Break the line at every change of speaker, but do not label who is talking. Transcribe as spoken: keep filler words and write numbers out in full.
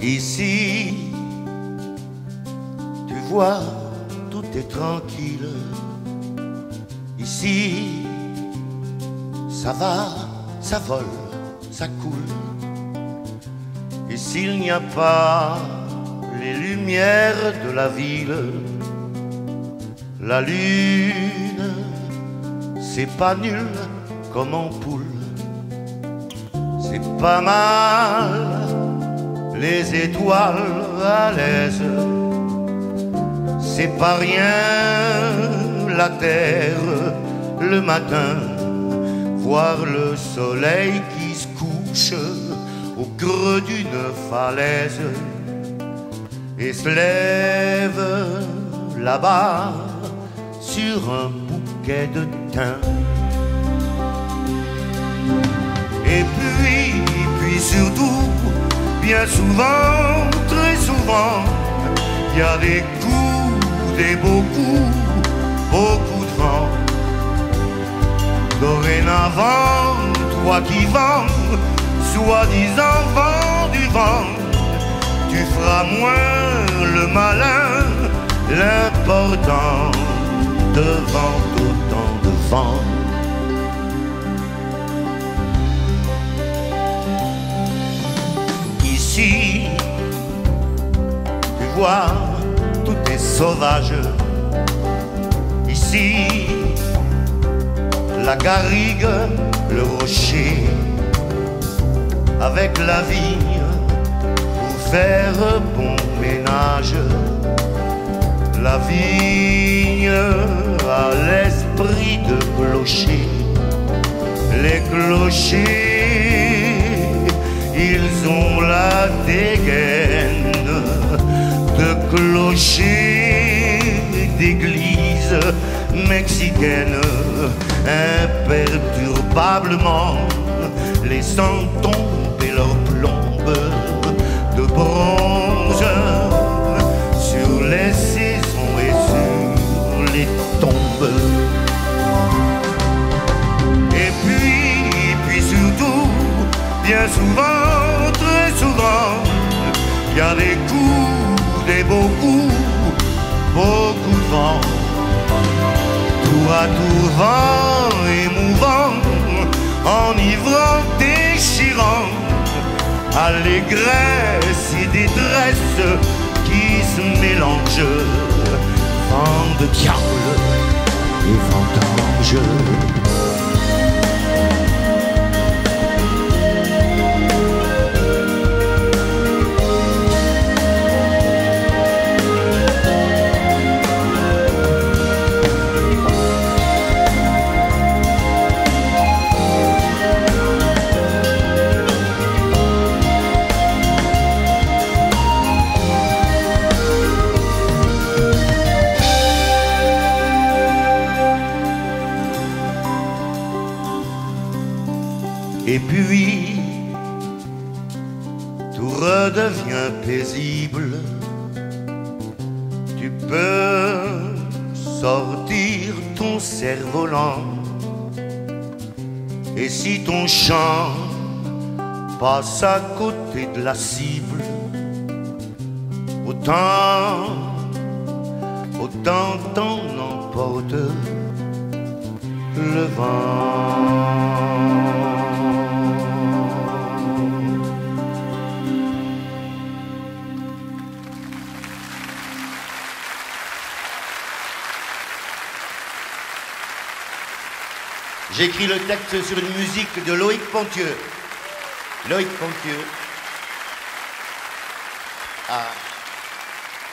Ici, tu vois, tout est tranquille. Ici, ça va, ça vole, ça coule. Et s'il n'y a pas les lumières de la ville, la lune, c'est pas nul comme ampoule. C'est pas mal, les étoiles à l'aise. C'est pas rien, la terre, le matin, voir le soleil qui se couche au creux d'une falaise et se lève là-bas sur un bouquet de thym. Et puis, puis surtout, bien souvent, très souvent, il y a des coups, des beaux coups, beaucoup de vent. Dorénavant, toi qui vends, soi-disant vent du vent, tu feras moins le malin, l'important devant autant de vent. Ici, tu vois, tout est sauvage. Ici, la garrigue, le rocher, avec la vigne pour faire bon ménage. La vigne a l'esprit de clocher. Les clochers, ils ont la dégaine de clocher d'église mexicaine, imperturbablement laissant tomber leurs plombes de bronze sur les saisons et sur les tombes. Et puis, puis surtout, bien souvent, très souvent, il y a des coups, des beaux coups, beaucoup de vent. Tour à tour vent émouvant, enivrant, déchirant, allégresse et détresse qui se mélangent, vent de diable et vent d'ange. Et puis, tout redevient paisible. Tu peux sortir ton cerf-volant. Et si ton chant passe à côté de la cible, autant, autant t'en emporte le vent. J'écris le texte sur une musique de Loïc Pontieux. Loïc Pontieux. Ah.